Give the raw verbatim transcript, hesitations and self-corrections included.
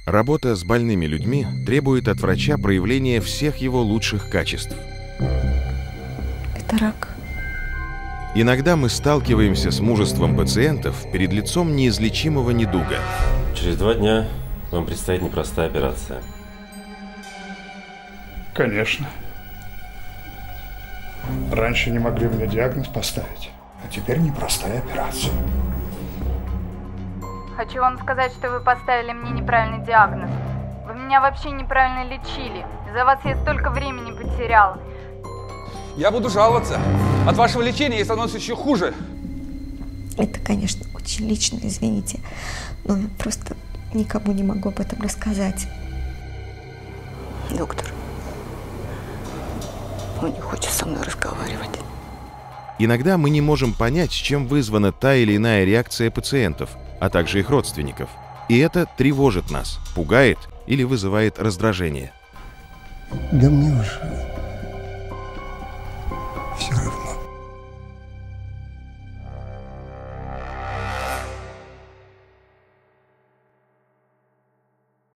Работа с больными людьми требует от врача проявления всех его лучших качеств. Это рак. Иногда мы сталкиваемся с мужеством пациентов перед лицом неизлечимого недуга. Через два дня вам предстоит непростая операция. Конечно. Раньше не могли мне диагноз поставить, а теперь непростая операция. Хочу вам сказать, что вы поставили мне неправильный диагноз. Вы меня вообще неправильно лечили. Из-за вас я столько времени потеряла. Я буду жаловаться. От вашего лечения ей становится еще хуже. Это, конечно, очень лично, извините, но я просто никому не могу об этом рассказать. Доктор, он не хочет со мной разговаривать. Иногда мы не можем понять, чем вызвана та или иная реакция пациентов, а также их родственников. И это тревожит нас, пугает или вызывает раздражение. Да мне уже